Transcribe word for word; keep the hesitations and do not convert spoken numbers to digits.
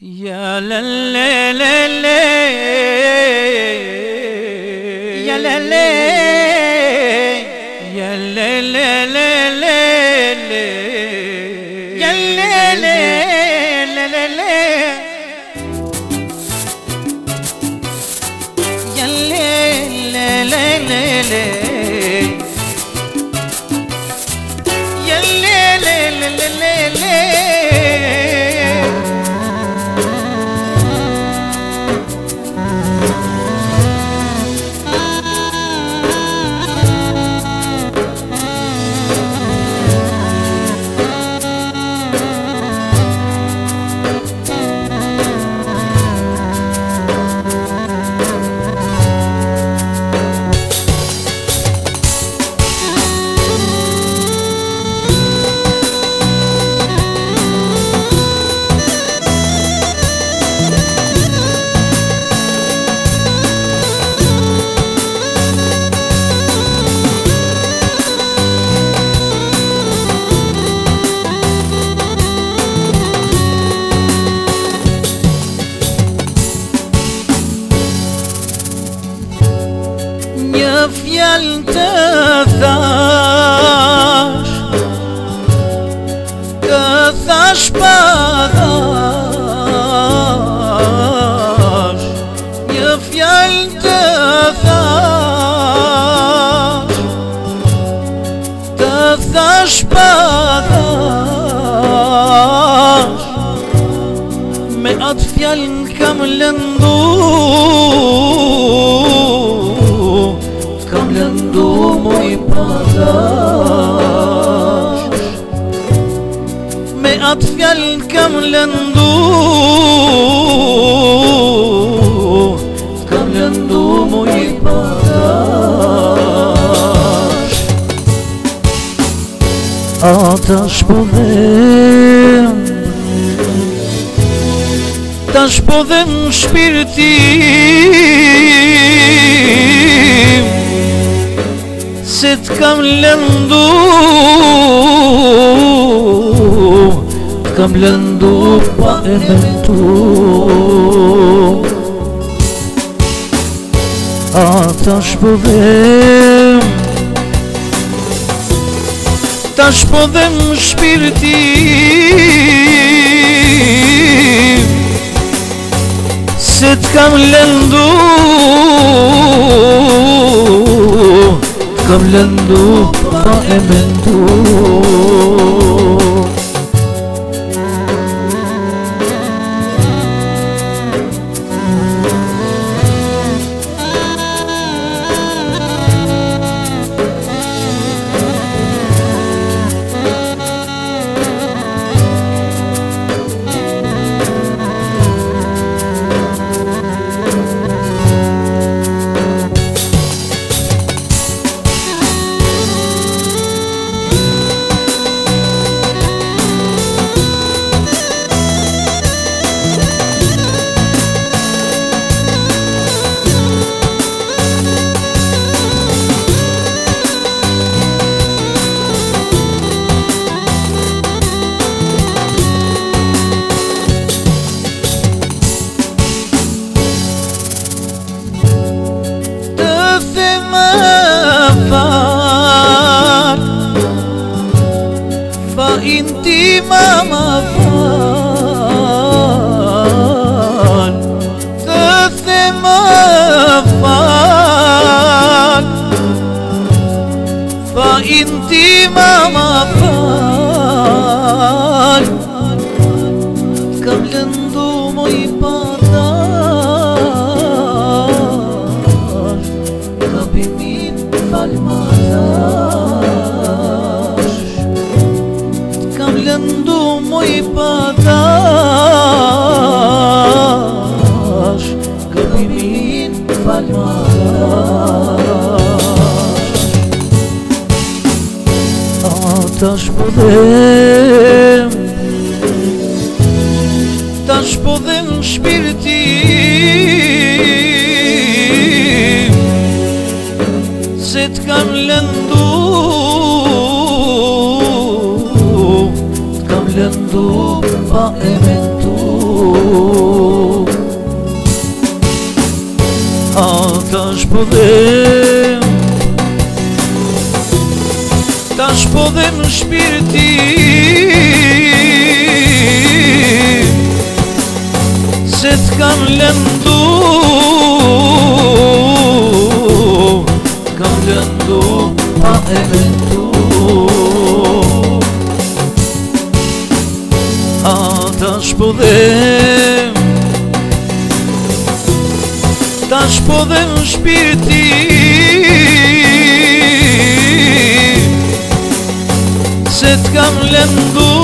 يا لليلي يا لليلي يا لليلي يا لليلي يا لليلي يفيال تثاش تثاش باداش يفيال تثاش تثاش باداش مئة فيال كامل كاملندو موي باداش مئة فيال كاملندو كاملندو موي باداش آتش بودم تاش بودم شبirtim se t'kamlendu t'kamlendu pa e mentu ata shpodhem ta shpodhem shpirtim se t'kamlendu t'kamlendu pa e mentu inti mama fan tethema fan fa inti mama fan kamlendu moj padash kabimin falmadash kamlendu moj padash kabimin falmadash atash podhem tash podhem shpirtim se t'kamlendu t'kamlendu pa e mentu ata shpodhem, ta shpodhem shpirti se t'kam lëndu, t'kam lëndu pa e mendu. Ata shpodhem, ta shpodhem shpirti se t'kam lëndu,